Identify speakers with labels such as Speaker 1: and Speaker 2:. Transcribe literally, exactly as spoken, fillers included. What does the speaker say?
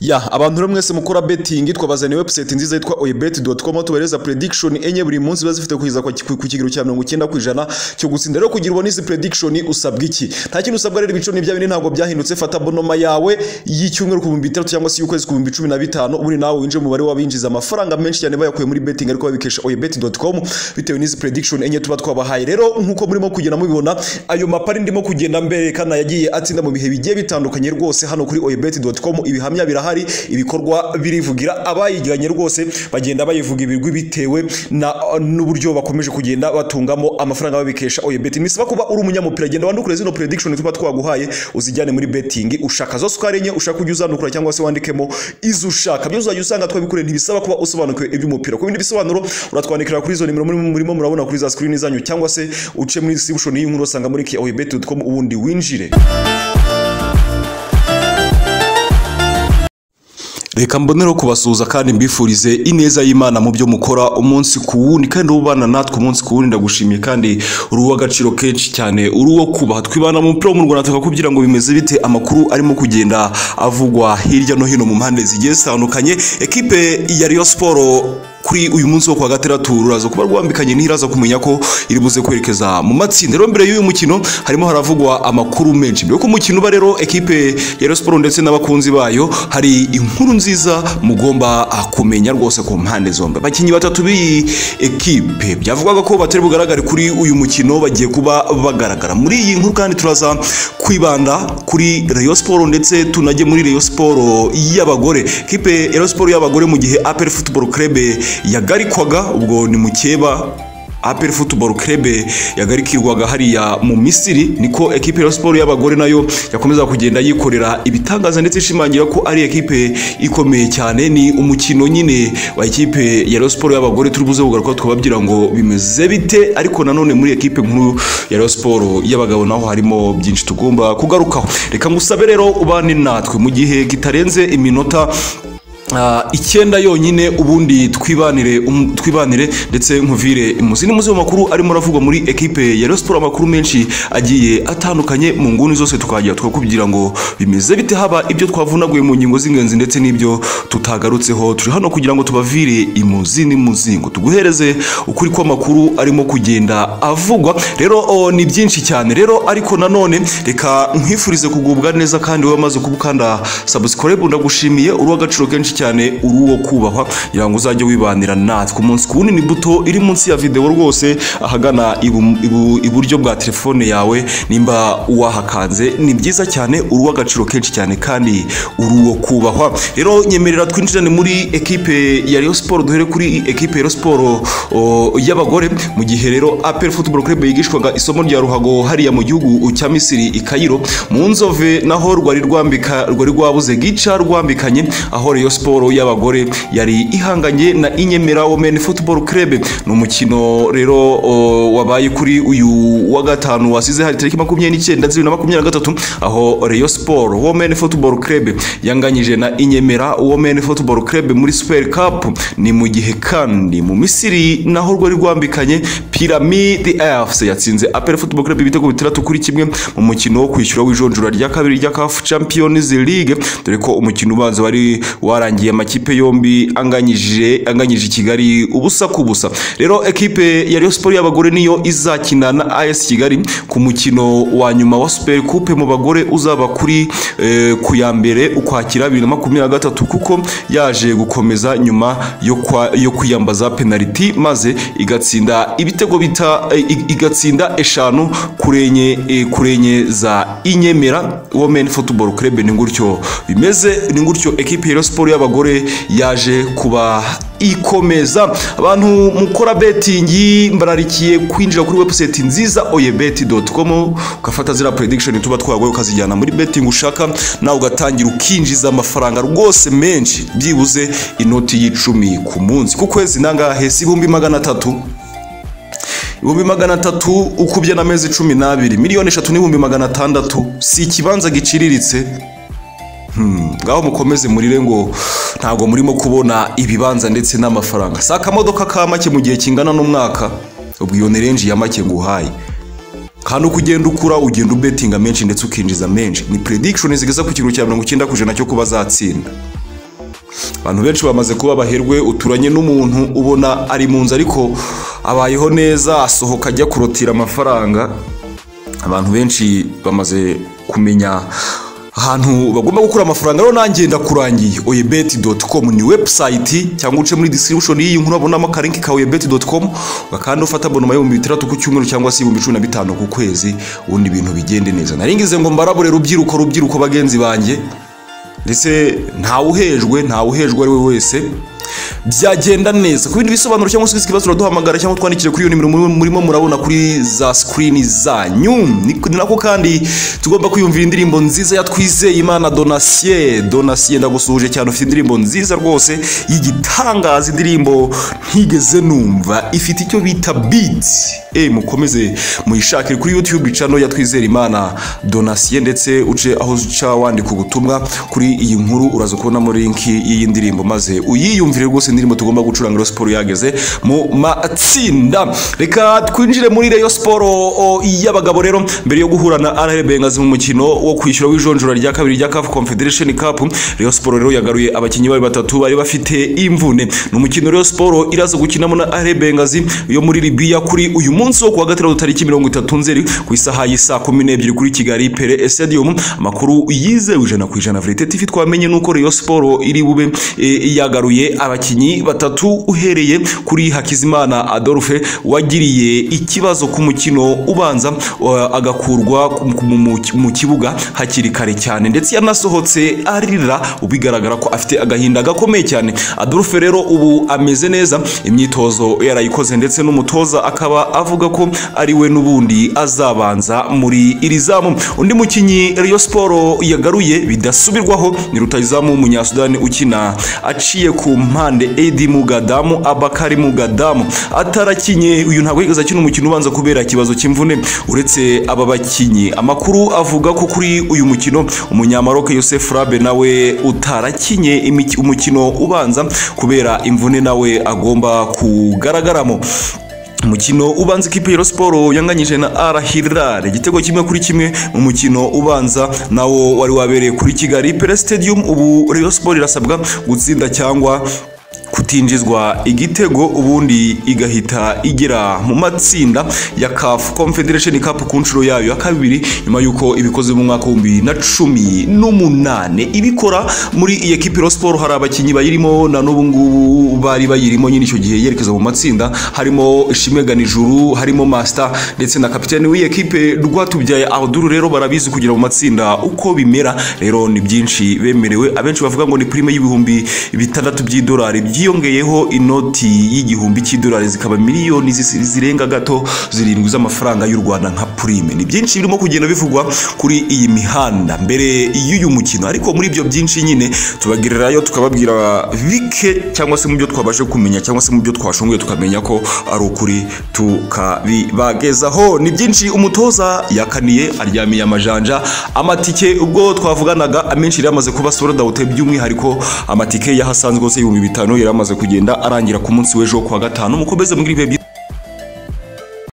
Speaker 1: Ya abantu rero mwese mukora betting twabazaniye website nziza yitwa oyebet dot com tubereza prediction enye buri munsi bazifite kuhiza ku kigero cya mirongo icyenda ku ijana cyo gutsinda. Rero kugira ubone izi prediction usabwa iki? Nta kintu usabwa rero ibico n'ibya bine ntabwo byahindutse. Fata bonoma yawe y'icyumweru ku bihumbi bitatu cyangwa se y'ukwezi ku bihumbi cumi na bitanu ubundi nawe winje mu mubare w'abinjiza amafaranga menshi cyane bayakuye muri betting ariko babikesha oyebet dot com bitewe n'izi prediction enye tuba twabahaye. Rero nkuko murimo kugenda mubibona ayo mapari ndimo kugenda mbere kana yagiye atsinda mu bihe bigiye bitandukanye rwose hano kuri oyebet dot com. Ibihamya birahari, ibikorwa birivugira, abayiganye rwose bagenda bayivuga ibirwi bitewe na n'uburyo bakomeje kugenda batungamo amafaranga babikesha oyebet. Nisaba kuba uri umunyamupira genda wandukure zino prediction tuba twaguhaye uzijyane muri betting ushaka zo swarenye ushaka kujya uzandukura cyangwa se wandikemo izo ushaka byo uzajya usanga twabikure ntibisaba kuba usobanukiwe iby'umupira. Ku bindi bisobanuro uratwandikira kuri izo nimero murimo murabona kuri za screen zanyu cyangwa se uce muri description y'inkuru usanga muri oyebet dot com ubundi winjire. Reka mbonero kubasuhuza kandi mbifurize ineza y'Imana mu byo mukora umunsi ku wundi kandi ubana natwe umunsi ku wundi. Ndagushimiye kandi uruwa gaciro kenshi cyane uruwo kubaha. Twibana mu mupira mu Rwanda tukakubwira ngo bimeze bite, amakuru arimo kugenda avugwa hirya no hino mu mpande zigiye zitandukanye. Ekipe ya Rayon Sport kuri uyu munsi wo kwa gatandatu ruraza kuba rwambikanye n'iraza kumenya ko iri buze kwerekeza mu matsinda. Rero mbere y'uyu mukino harimo haravugwa amakuru menshi. Mbere ko umukino uba rero ekipe ya Rayon Sport ndetse n'abakunzi bayo hari inkuru nziza mugomba kumenya rwose ku mpande zombi. Abakinnyi batatu b'iyi ekipe byavugwaga ko batari bugaragare kuri uyu mukino bagiye kuba bagaragara muri iyi nkuru, kandi turaza kwibanda kuri Rayon Sport ndetse tunajye muri Rayon Sport y'abagore. Ekipe ya Rayon Sport y'abagore mu gihe A P R Football Club yagarikwaga ubwo ni mukeba A P R Football Club yagarikirwaga hariya mu Misiri, niko ekipe ya Sport y'abagore nayo yakomeza kugenda yikorera ibitangaza ndetse ishimangira ko ari ekipe ikomeye cyane. Ni umukino nyine wa ekipe ya Sport y'abagore turi buze kugaruka twababwira ngo bimeze bite, ariko nanone muri ekipe nkuru ya Sport y'abagabo naho harimo byinshi tugomba kugarukaho. Reka ngusabe rero ubane natwe mu gihe kitarenze iminota Uh, icyenda yonyine ubundi twibanire um, twibanire ndetse nkuvire imuzini muzi makuru ari muravugwa muri ekipe ya Rayon Sport. Amakuru menshi agiye atandukanye mu nguni zose tukagira twakubwira ngo bimeze bite, haba ibyo twavunaguye mu ngingo z'ingenzi ndetse n'ibyo tutagarutseho. Turi hano kugira ngo tubavire imuzini muzingo tuguhereze ukuri kwa makuru arimo kugenda avugwa. Rero oh, ni byinshi cyane rero, ariko nanone reka nkwifurize kugubwa neza kandi wamaze kubukanda subscribe. Ndagushimiye uruwa gaciro kenshi cyane uruwo kubahwa yango uzajye wibanira natwe umunsi ku wundi. Ni buto iri munsi ya video rwose ahagana ibu, iburyo bwa telefone yawe nimba wahakanze. Ni byiza cyane uruwa gaciro kenshi cyane kandi uruwo kubahwa. Rero nyemerera twinjirane muri ekipe ya Rayon Sport. Duhere kuri ekipe ya Rayon Sport y'abagore mu gihe rero A P R Football Club yigishwaga isomo rya ruhago hariya mu gihugu cya Misiri i Cairo mu nzove, naho rwari rwambika rwari rwabuze gica rwambikanye aho Rayon Sport y'abagore yari ihanganye na Inyemera Women Football Club. Ni umukino rero wabaye kuri uyu wa gatanu wasize hari tariki makumyabiri n'icyenda z'ibiri na makumyabiri na gatatu aho Rayon Sport Women Football Club yanganyije na Inyemera Women Football Club muri Super Cup. Ni mu gihe kandi mu Misiri naho rwari rwambikanye Pyramid F C yatsinze A P R Football Club ibitego bitandatu kuri kimwe mu mukino wo kwishyura w'ijonjora rya kabiri rya C A F Champions League, dore ko umukino ubanza wari warangiye amakipe yombi anganyije anganyije Kigali ubusa ku busa. Rero ekipe ya Rayon Sport y'abagore niyo izakina na A S Kigali ku mukino wa nyuma wa Super Coupe mu bagore uzaba kuri eh, ku ya mbere ukwakira bibiri na makumyabiri na gatatu, kuko yaje gukomeza nyuma yo kwa, yo kwiyambaza penalty maze igatsinda ibitego bita eh, igatsinda eshanu kurenye eh, kurenye za Inyemera Women Football Club. Ni ngutyo bimeze, ni ngutyo ekipe ya Rayon Sport y'abagore yaje kuba ikomeza. Abantu mukora betting mbararikiye kwinjira kuri website nziza oyebet dot com ukafata zira prediction tuba twagoye ukazijyana muri betting ushaka nawe ugatangira ukinjiza amafaranga rwose menshi, byibuze inoti y'icumi ku munsi ku kwezi nangahe si ibihumbi magana atatu ibihumbi magana atatu ukubye na mezi cumi n'abiri miliyoni eshatu n'ibihumbi magana atandatu. Si ikibanza giciriritse. Hmm, ngaho mukomeze murire ngo ntago murimo kubona ibibanza ndetse n'amafaranga. Saka modoka ka make mu gihe kingana n'umwaka ubwo iyo range ya make nguhaye. Kandi uko ugenda ukura ugenda ubetinga menshi ndetse ukinjiza menshi. Ni prediction zigeza ku kigero cya mirongo icyenda ku ijana cyo kuba zatsinda. abantu benshi bamaze kuba baherwe uturanye n'umuntu ubona ari mu nzu ariko abayeho neza asohoka ajya kurotira amafaranga. Abantu benshi bamaze kumenya ahantu bagomba gukura amafaranga. Rero nanjye ndakurangiye oyebet dot com ni website cyangwa uce muri description y'iyi nkuru abonamo akarinki ka oyebet dot com kandi ufata abonoma y'ibihumbi bitandatu ku cyumweru cyangwa se ibihumbi cumi na bitanu ku kwezi ubundi ibintu bigende neza. Naringize ngo mbarabure rubyiruko rubyiruko bagenzi banjye ndetse ntawe uhejwe ntawe uhejwe ari we wese byagenda neza. Ku bindi bisobanuro cyangwa se ikibazo uraduhamagara cyangwa twandikire kuri iyo nimero murimo murabona kuri za screen zanyu. Ni nako kandi tugomba kwiyumvira indirimbo nziza ya Twizeye Imana Donatien. Donatien ndagusuhuje cyane, ufite indirimbo nziza rwose y'igitangaza, indirimbo ntigeze numva, ifite icyo bita beat. Eh mukomeze muyishakire kuri YouTube channel ya Twizeye Imana Donatien ndetse uce aho uca wandika ubutumwa kuri iyi nkuru uraza kubona muri link y'iyi ndirimbo maze uyiyumvire rwose indirimbo tugomba gucuranga Rayon Sport yageze mu matsinda. Reka twinjire muri Rayon Sport y'abagabo rero mbere yo guhura na R R Bengazi mu mukino wo kwishyura w'ijonjora rya kabiri rya C A F Confederation Cup. Rayon Sport rero yagaruye abakinnyi bari batatu bari bafite imvune. Ni umukino Rayon Sport iraza gukinamo na R R Bengazi yo muri Libya kuri uyu munsi wo kuwa gatandatu tariki mirongo itatu Nzeri ku isaha y'isa kumi n'ebyiri kuri Kigali Pele Stadium. Amakuru yizewe ijana ku ijana Verite T V twamenye nuko Rayon Sport iri bube e, yagaruye abakinnyi batatu uhereye kuri Hakizimana Adolphe wagiriye ikibazo ku mukino ubanza agakurwa mu kibuga hakiri kare cyane ndetse yanasohotse arira ubigaragara ko afite agahinda gakomeye cyane. Adolphe rero ubu ameze neza, imyitozo yarayikoze ndetse n'umutoza akaba avuga ko ari we nubundi azabanza muri irizamu. Undi mukinyi Rayon Sport yagaruye bidasubirwaho ni rutayizamu w'umunyasudani ukina aciye ku mpande Edi Mugadamu Abakari Mugadamu atarakinye. Uyu ntabwo yigeze akina umukino ubanza kubera ikibazo cy'imvune. Uretse aba bakinyi, amakuru avuga ko kuri uyu mukino umunyamaroke Youssef Rabe nawe utarakinye umukino ubanza kubera imvune nawe agomba kugaragaramo. Umukino ubanza ikipe ya Rayon Sport yanganyije na Al Hilal igitego kimwe kuri kimwe mu mukino ubanza nawo wari wabereye kuri Kigali Pele Stadium. Ubu Rayon Sport irasabwa gutsinda cyangwa kutinjizwa igitego ubundi igahita igera mu matsinda ya C A F Confederation Cup ku nshuro yayo ya kabiri nyuma yuko ibikoze mu mwaka wa bibiri na cumi n'umunane. Ibikora muri iyi ekipe Rayon Sport hari abakinnyi bayirimo na n'ubu ngubu bari bayirimo nyine icyo gihe yerekeza mu matsinda, harimo Ishimwe Ganijuru, harimo Master ndetse na kapiteni w'iyi ekipe Rwatubyaye Abdul. Rero barabizi kugira mu matsinda uko bimera, rero ni byinshi bemerewe. Abenshi bavuga ngo ni prime y'ibihumbi bitandatu by'idolari byiyongeyeho inoti y'igihumbi cy'idolari zikaba miliyoni zirenga gato zirindwi z'amafaranga y'u Rwanda nka prime. Ni byinshi birimo kugenda bivugwa kuri iyi mihanda mbere y'uyu mukino, ariko muri ibyo byinshi nyine tubagirirayo tukababwira bike cyangwa se mu byo twabashe kumenya cyangwa se mu byo twashunguye tukamenya ko ari ukuri tukabibagezaho. Ni byinshi umutoza yakaniye aryamiye amajanja. Amatike ubwo twavuganaga amenshi yamaze kuba sold out, by'umwihariko amatike yahasanzwe hose ibihumbi bitanu yaramaze kugenda arangira ku munsi w'ejo kwa gatanu. Mukomeze muri